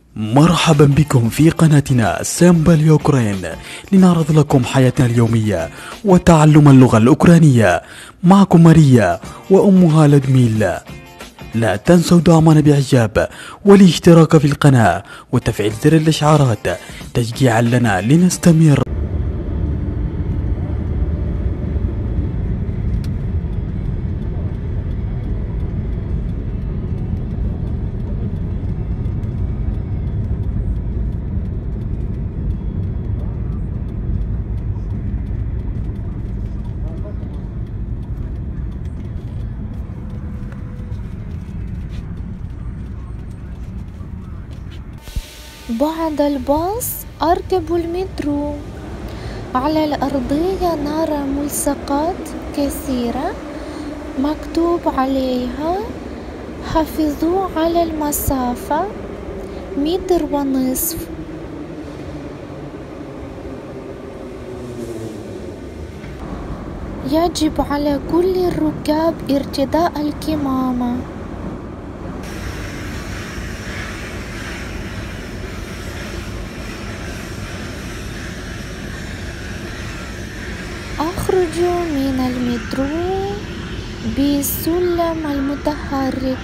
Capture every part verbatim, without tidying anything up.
مرحبا بكم في قناتنا سامبل يوكرين لنعرض لكم حياتنا اليومية وتعلم اللغة الأوكرانية. معكم ماريا وأمها لدميلا. لا تنسوا دعمنا بإعجاب والاشتراك في القناة وتفعيل زر الإشعارات تشجيعا لنا لنستمر. بعد الباص أركب المترو. على الأرضية نرى ملصقات كثيرة مكتوب عليها حافظوا على المسافة متر ونصف. يجب على كل الركاب ارتداء الكمامة. أخرج من المترو بالسلم المتحرك.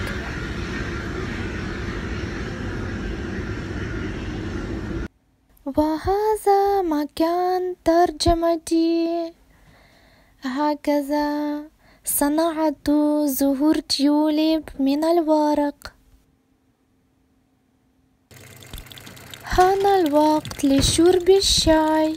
وهذا مكان ترجمتي. هكذا صنعت زهور تيوليب من الورق. حان الوقت لشرب الشاي.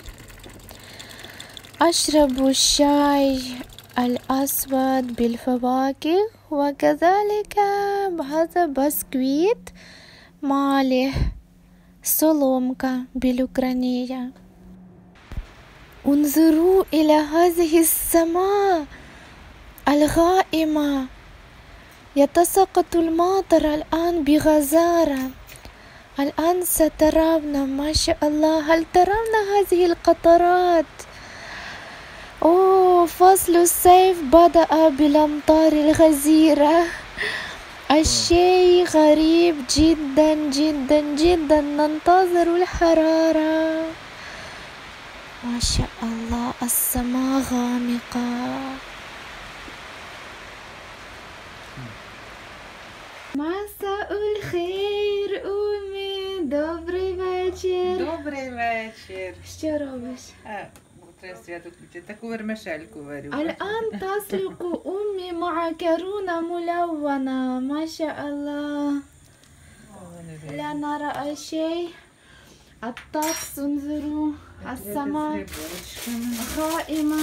أشرب الشاي الأسود بالفواكه وكذلك هذا بسكويت مالح سولومكا بالأوكرانية. انظروا إلى هذه السماء الغائمة. يتساقط المطر الآن بغزارة. الآن سترون ما شاء الله. هل ترون هذه القطرات؟ أوه، فصل الصيف بدأ بالأمطار الغزيرة. الشيء غريب جدا جدا جدا. ننتظر الحرارة. ما شاء الله السماء غامقة. مساء الخير أمي. Добрий вечір. Добрий вечір. Що робиш? А, треба свято включити. Таку вермишельку варю. الآن تسلق أمي معكرونة ملونة. ما شاء الله. لا نرى شيء. الطقس انظروا. السماء غائمة.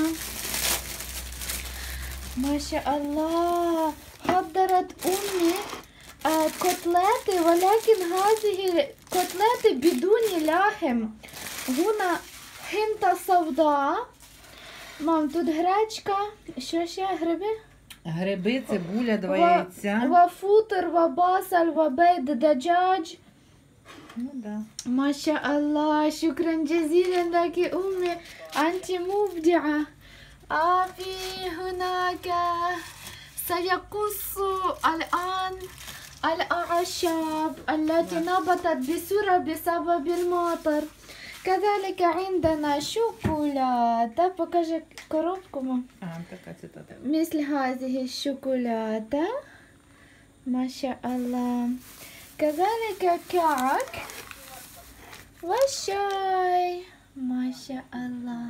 ما شاء الله. حضرت أمي كتلات ولكن هذه كتلات بدون لحم. هنا حنطة سوداء. Мам, тут гречка, що ще гриби? Гриби, цибуля, два яйця. وفطر وبصل وبيض دجاج. Ну да. ما شاء الله. شكرا جزيلا لك أمي. أنت مبدعة. أبي هناك سيقص الآن الأعشاب التي نبتت بسرعة بسبب المطر. كذلك عندنا شوكولاتة. покажи коробку. А, така цитата. مثل هذه الشوكولاتة. ما شاء الله. كذلك كعك والشاي. ما شاء الله.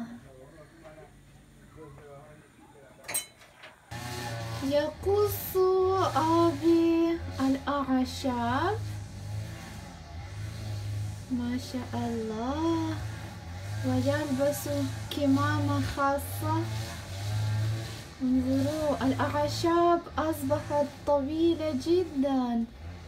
يقص أبي الأعشاب. ما شاء الله. ويلبس كمامة خاصة. انظروا الأعشاب أصبحت طويلة جدا.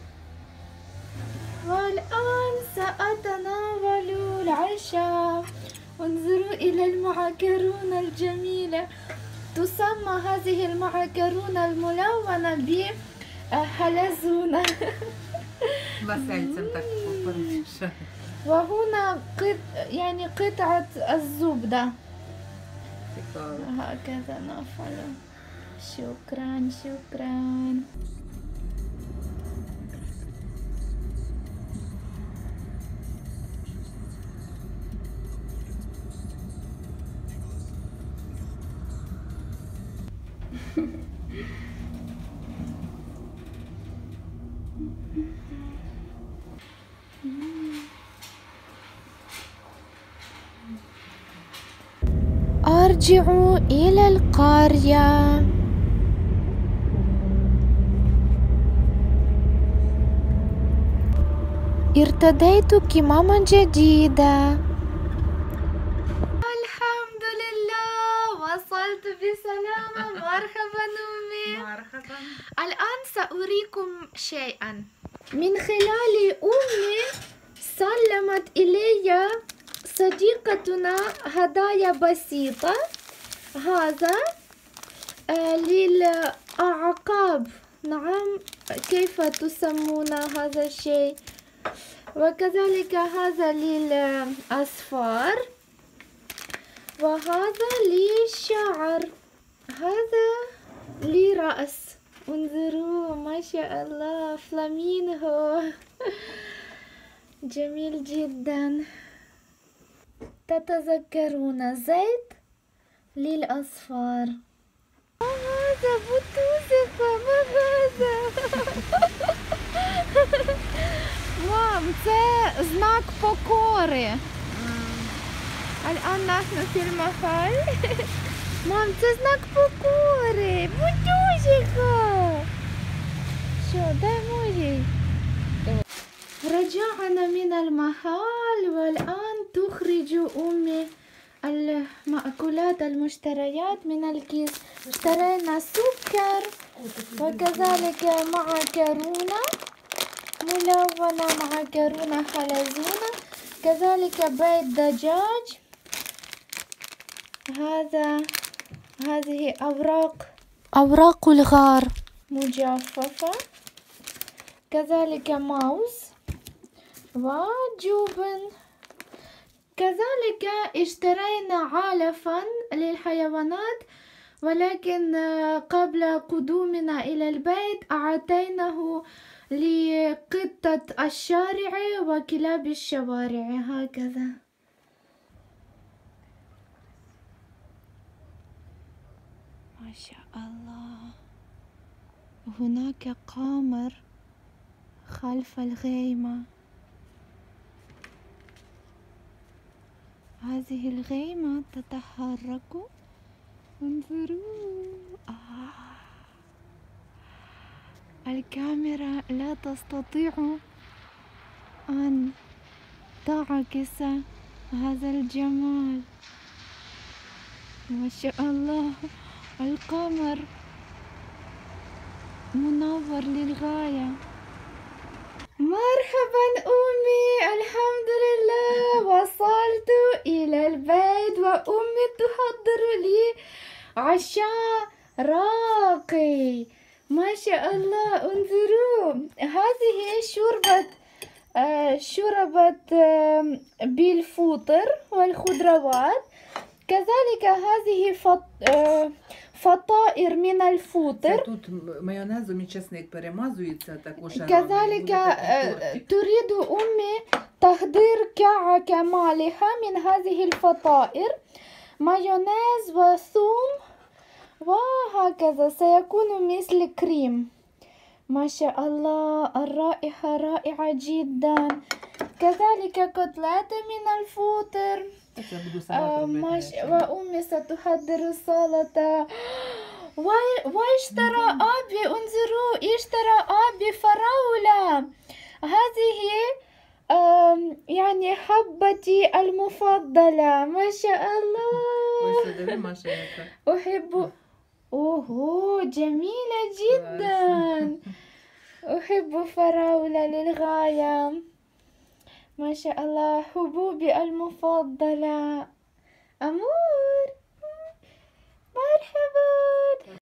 والآن سأتناول العشاء. انظروا إلى المعكرونة الجميلة. تسمى هذه المعكرونة الملونة بحلزونة. Басельцем так поперемішаю. وهنا قط... يعني قطعة الزبدة. Цікаво. هكذا نفعل. شكرا شكرا. أرجع إلى القرية. ارتديت كماما جديدة. الحمد لله وصلت بسلامة. مرحبا أمي. مرحبا. الآن سأريكم شيئا. من خلال أمي سلمت إلي صديقتنا هدايا بسيطة. هذا آه للأعقاب. نعم، كيف تسمون هذا الشيء؟ وكذلك هذا للأصفار، وهذا للشعر، هذا لرأس. انظروا ما شاء الله، فلامينغو. جميل جدا. تتذكرون زيت للأصفار. ما هذا بوتوزفة؟ ما هذا؟ مام، це знак покори. الآن نحن في المحل. مام، це знак покори. بوتوزفة. شو ده موجي؟ رجعنا من المحل والآن تخرج أمي المأكولات المشتريات من الكيس. اشترينا سكر وكذلك معكرونة ملونة، معكرونة حلزونة، كذلك بيض دجاج. هذا هذه أوراق أوراق الغار مجففة، كذلك موز وجبن. كذلك اشترينا علفا للحيوانات، ولكن قبل قدومنا إلى البيت أعطيناه لقطة الشارع وكلاب الشوارع. هكذا. ما شاء الله. هناك قمر خلف الغيمة. هذه الغيمة تتحرك. انظروا. آه. الكاميرا لا تستطيع أن تعكس هذا الجمال. ما شاء الله، القمر منور للغاية. مرحبا أمي. الحمد لله وصلت إلى البيت وأمي تحضر لي عشاء راقي. ما شاء الله. انظروا، هذه شوربة آه شوربة آه بالفطر والخضروات، كذلك هذه فط... آه فطائر من الفطر. Тут майонезом і чесник перемазується, також كذلك آه تريد أمي تحضير كعكة مالحة من هذه الفطائر، مايونيز وثوم، وهكذا سيكون مثل كريم. ما شاء الله، الرائحة رائعة جدا. كذلك كتلات من الفطر. آه مش... وأمي ستحضر السلطة. واشترى أبي، انظروا، اشترى أبي فراولة. هذه آه يعني حبتي المفضلة. ما شاء الله. أحب. أوه، جميلة جدا. أحب فراولة للغاية. ما شاء الله، حبوبي المفضلة. أمور. مرحبا.